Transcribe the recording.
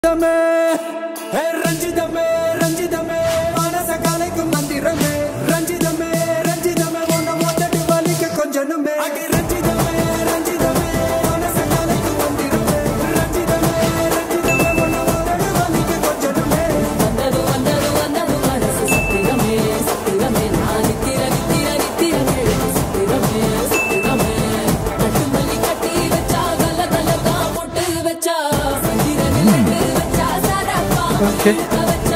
ரஞ்சிதமே ரஞ்சிதமே மனச கலைக்கும் மந்திரமே ரஞ்சிதமே ரஞ்சிதமே உன்னை மொத்தட்டு வலிக்க கொஞ்சனுமே அடி ரஞ்சிதமே ரஞ்சிதமே மனச கலைக்கும் மந்திரமே ரஞ்சிதமே ரஞ்சிதமே உன்னை மொத்தட்டு வலிக்க கொஞ்சனுமே வந்தது வந்தது வந்தது மனசு சத்திரமே சத்திரமே நான் நித்திர நித்திர நித்திர கேளு சத்திரமே சத்திரமே கட்டுமல்லி கட்டி வச்சா கல கல தான் போட்டு வச்சா சந்திரனில் வச்சா சாரப்பா